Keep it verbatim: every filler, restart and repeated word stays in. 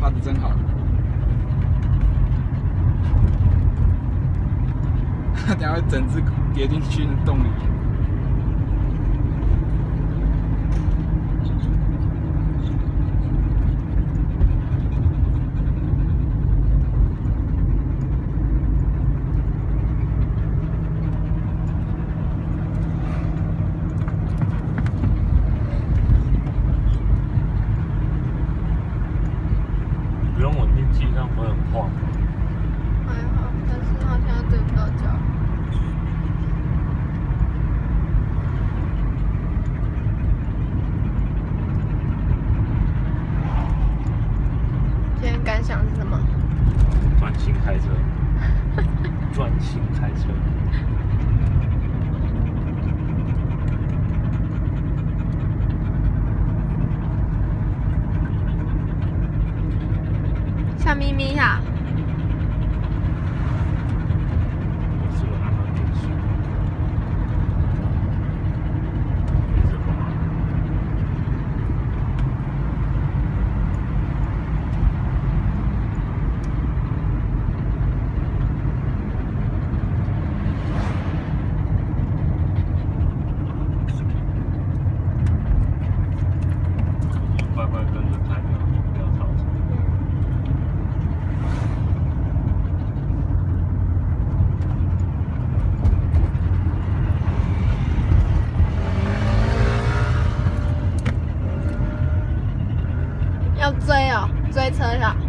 爬的真好。等下会整只跌进去洞里。 不用稳定器，这样不会很晃。 还好，但是他现在对不到焦。今天感想是什么？ 专心开车，专心开车。 笑眯眯哈。 我是有按到电视，一直滑。就乖乖跟着开就好，不要超车。 要追哦，追车上。